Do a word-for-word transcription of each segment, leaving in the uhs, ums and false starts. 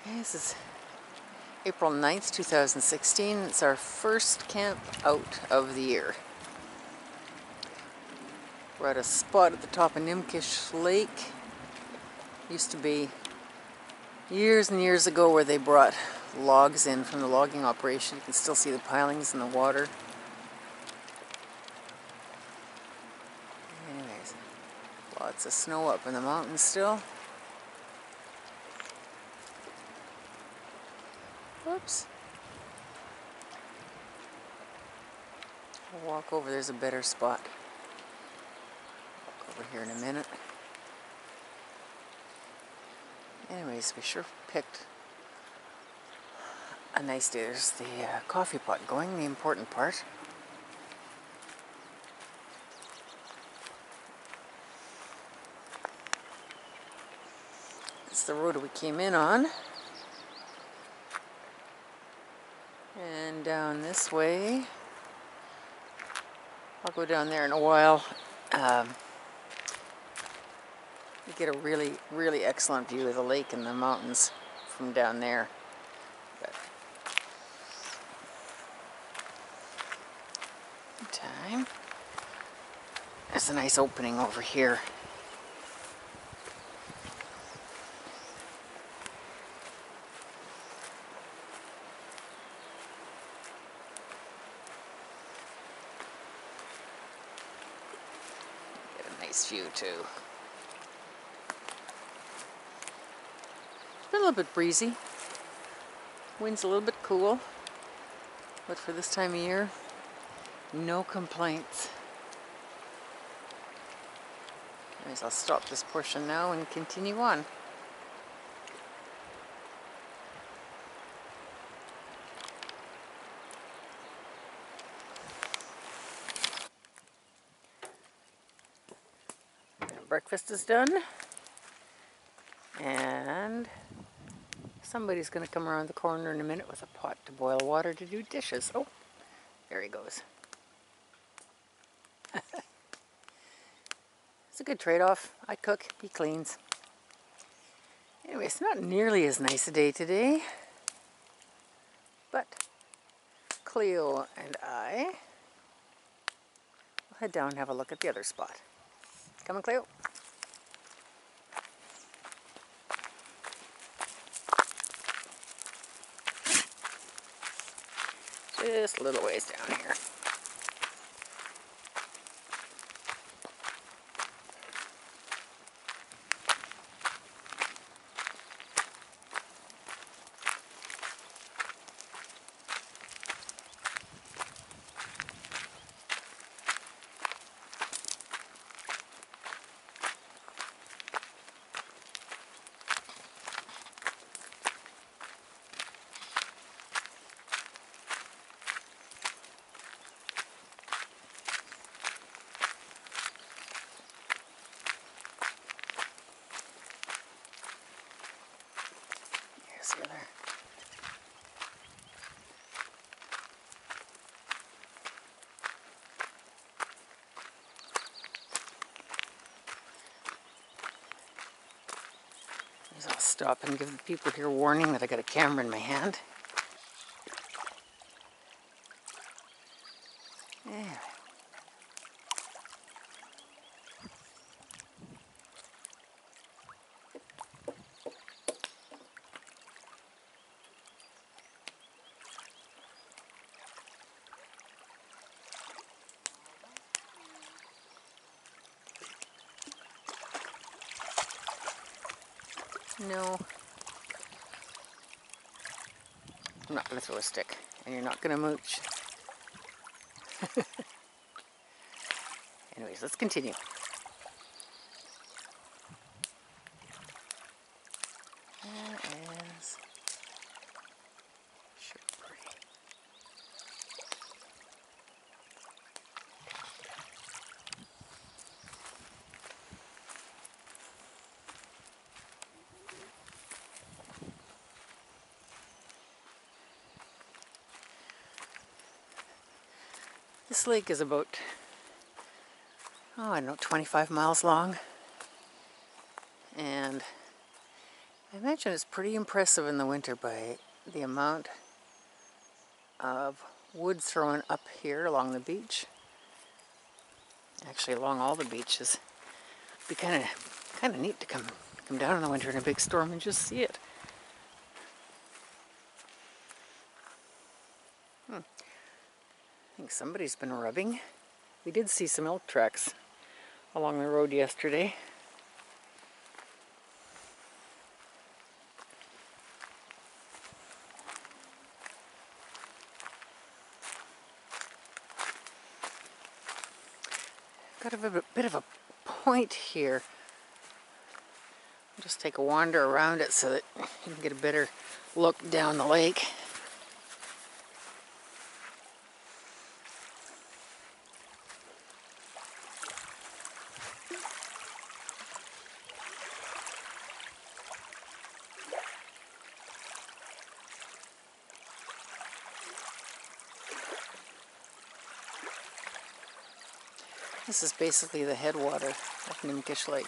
Okay, this is April ninth, two thousand sixteen. It's our first camp out of the year. We're at a spot at the top of Nimpkish Lake. Used to be years and years ago where they brought logs in from the logging operation. You can still see the pilings in the water. Anyways, lots of snow up in the mountains still. Whoops. I'll walk over, there's a better spot. Walk over here in a minute. Anyways, we sure picked a nice day. There's the uh, coffee pot going, the important part. It's the road we came in on. And down this way, I'll go down there in a while. Um, you get a really, really excellent view of the lake and the mountains from down there. But time. There's a nice opening over here. Get a nice view too. It's been a little bit breezy. Wind's a little bit cool. But for this time of year, no complaints. Anyways, I'll stop this portion now and continue on. Breakfast is done. And somebody's going to come around the corner in a minute with a pot to boil water to do dishes. Oh, there he goes. It's a good trade-off. I cook, he cleans. Anyway, it's not nearly as nice a day today. But Cleo and I will head down and have a look at the other spot. Come on, Cleo. Just a little ways down here. Here's the other. I'll stop and give the people here warning that I got a camera in my hand. Yeah. No. I'm not going to throw a stick, and you're not going to mooch. Anyways, let's continue. There is shrubbery. This lake is about, oh, I don't know, twenty-five miles long. And I imagine it's pretty impressive in the winter by the amount of wood thrown up here along the beach. Actually, along all the beaches. It'd be kind of kind of neat to come come down in the winter in a big storm and just see it. Hmm. I think somebody's been rubbing. We did see some elk tracks along the road yesterday. Got a bit, bit of a point here. I'll just take a wander around it so that you can get a better look down the lake. This is basically the headwater of Nimpkish Lake.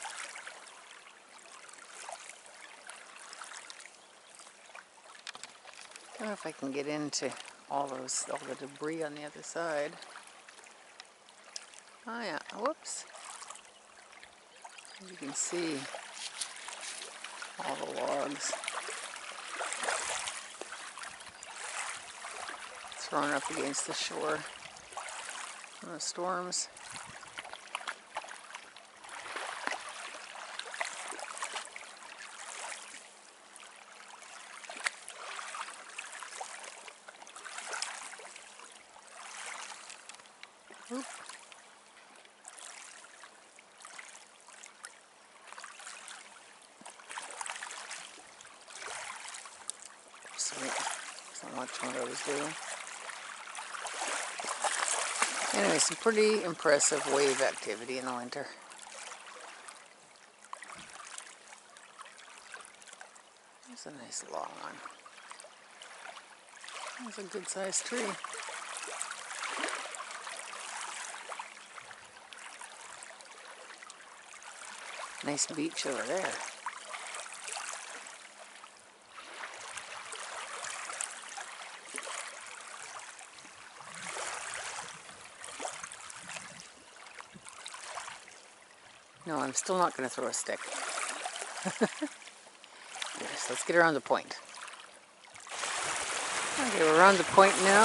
I don't know if I can get into all those, all the debris on the other side. Oh yeah, whoops. As you can see, all the logs thrown up against the shore from the storms. Oop. Sweet. Not much what I was doing. Anyway, some pretty impressive wave activity in the winter. There's a nice long one. There's a good sized tree. Nice beach over there. No, I'm still not going to throw a stick. Yes, let's get around the point. Okay, we're around the point now.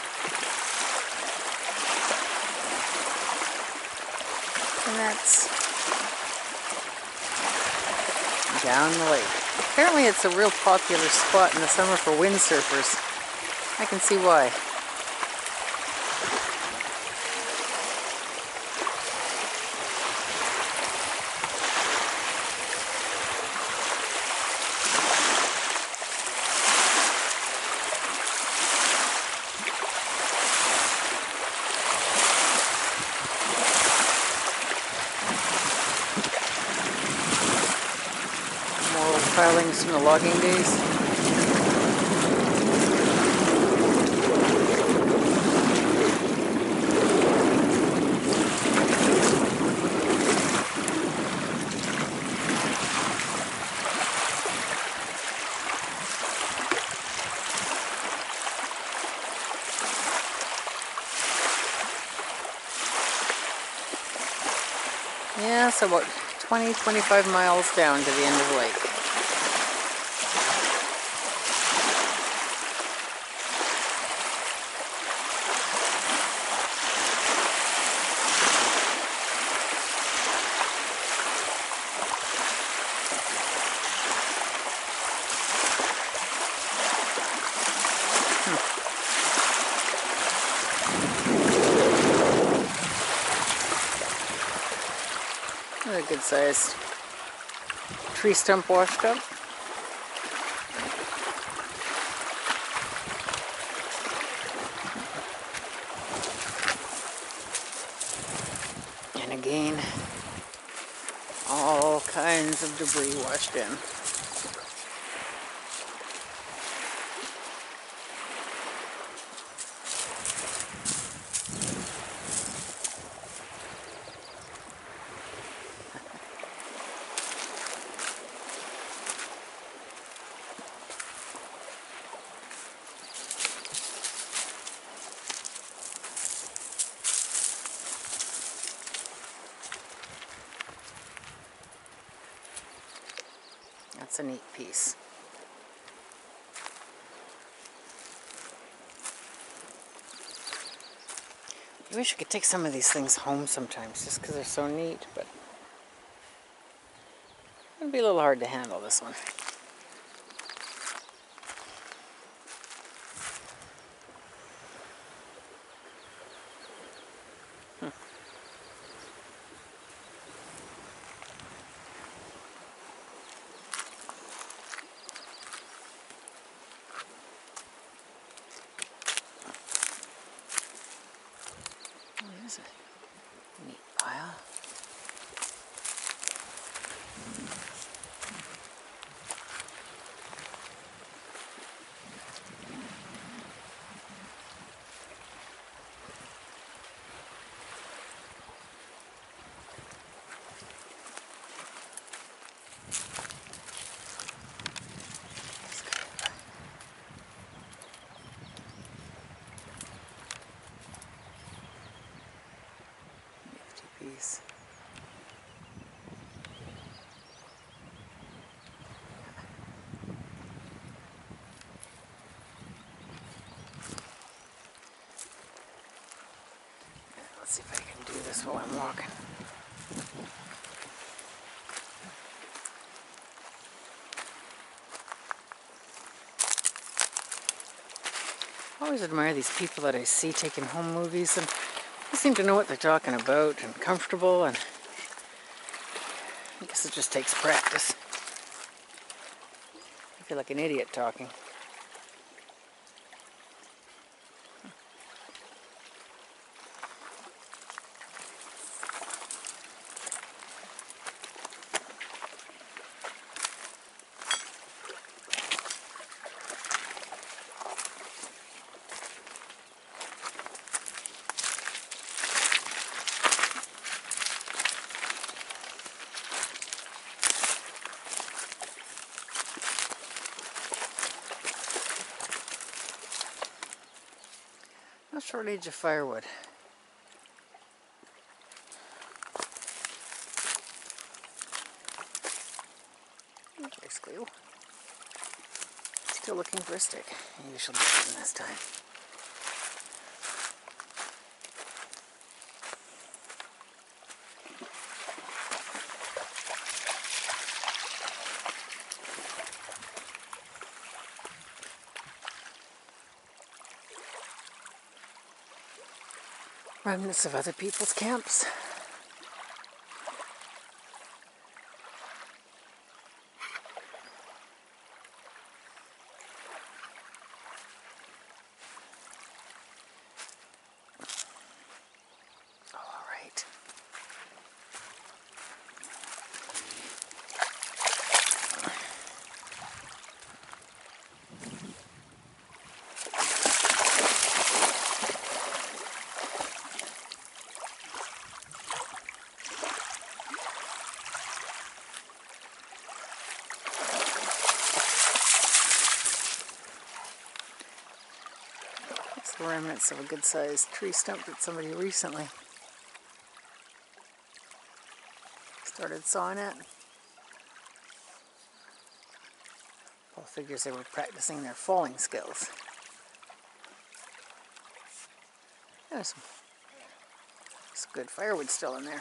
And that's down the lake. Apparently it's a real popular spot in the summer for windsurfers. I can see why. Pilings from the logging days. Yeah, so about twenty, twenty-five miles down to the end of the lake. A good sized tree stump washed up. And again, all kinds of debris washed in. That's a neat piece. I wish I could take some of these things home sometimes just because they're so neat, but it'd be a little hard to handle this one. Hmm. Oh, there's a neat pile. Piece. Let's see if I can do this while I'm walking. I always admire these people that I see taking home movies, and they seem to know what they're talking about and comfortable, and I guess it just takes practice. I feel like an idiot talking. No shortage of firewood. There's glue. Still looking for a stick. Maybe she'll get one this time. Remnants of other people's camps. All right. The remnants of a good-sized tree stump that somebody recently started sawing at. Paul figures they were practicing their falling skills. There's some, some good firewood still in there.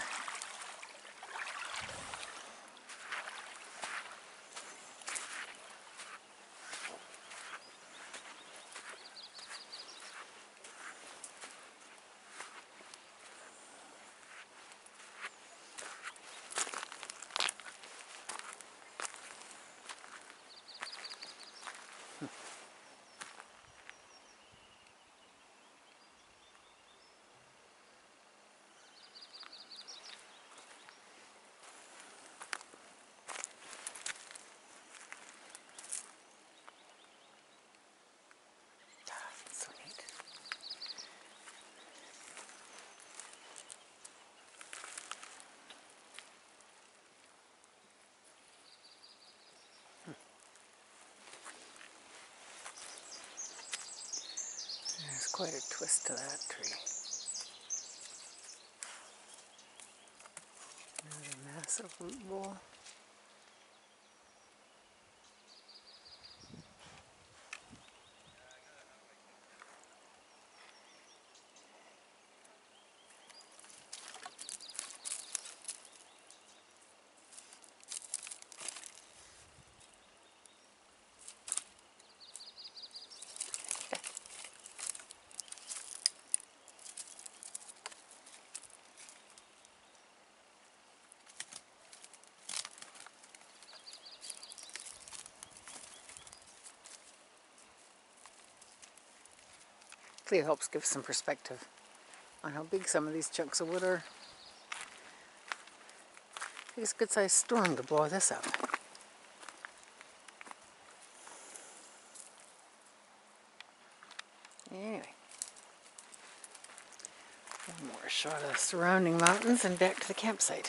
So neat. There's quite a twist to that tree. Another massive root ball. Cleo helps give some perspective on how big some of these chunks of wood are. I think it's a good sized storm to blow this up. Anyway, one more shot of the surrounding mountains and back to the campsite.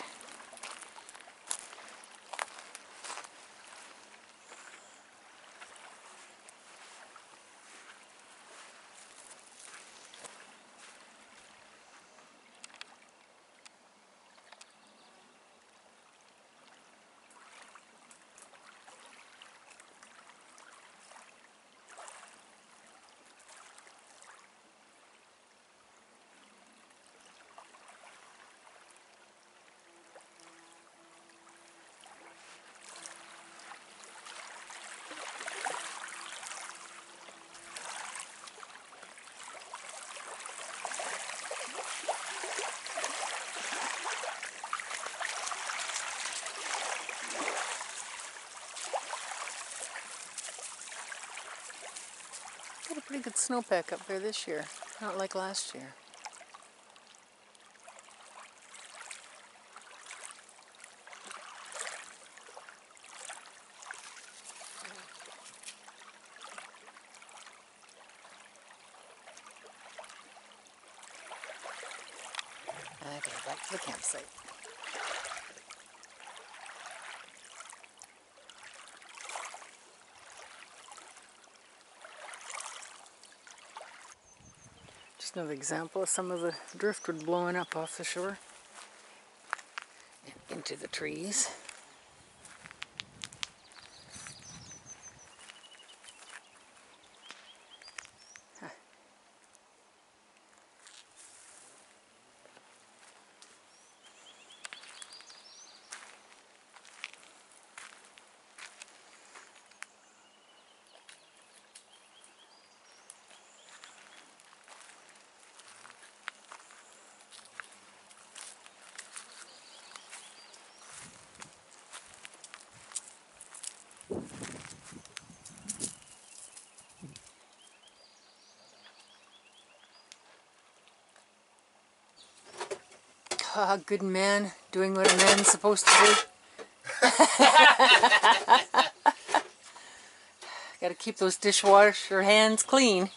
Got a pretty good snowpack up there this year, not like last year. Okay, back to the campsite. Just another example of some of the driftwood blowing up off the shore and into the trees. Huh. Ah, good man, doing what a man's supposed to do. Gotta keep those dishwasher hands clean.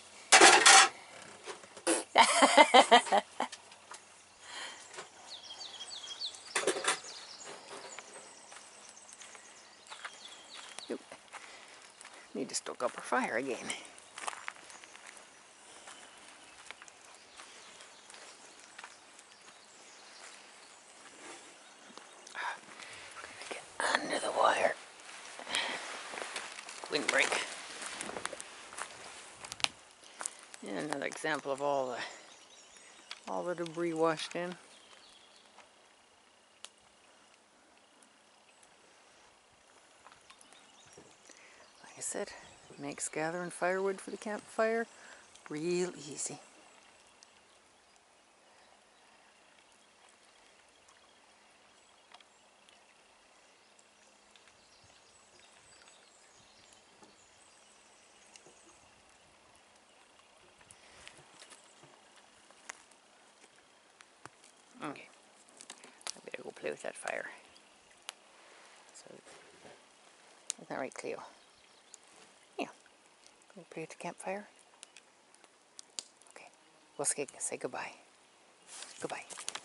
Oop. Need to stoke up our fire again. Under the wire. Windbreak. And another example of all the all the debris washed in. Like I said, makes gathering firewood for the campfire real easy. Okay, I better go play with that fire. So, isn't that right, Cleo? Yeah. Go play with the campfire. Okay, we'll say, say goodbye. Goodbye.